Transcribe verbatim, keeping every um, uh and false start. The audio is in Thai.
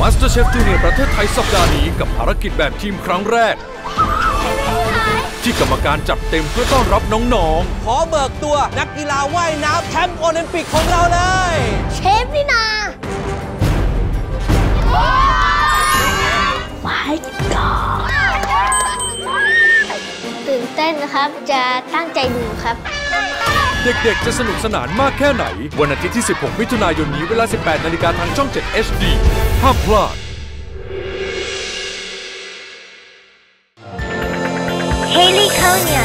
MasterChef Junior ประเทศไทยสัปดาห์นี้กับภารกิจแบบทีมครั้งแรกที่กรรมการจัดเต็มเพื่อต้อนรับน้องๆขอเบิกตัวนักกีฬาว่ายน้ำแชมป์โอลิมปิกของเราเลยเชฟนี่นาMy God ตื่นเต้นนะครับจะตั้งใจดูครับเด็กๆจะสนุกสนานมากแค่ไหนวันอาทิตย์ที่สิบหกมิถุนายนนี้เวลา สิบแปดนาฬิกาทางช่อง เจ็ด เอช ดี ห้ามพลาด Haley Konya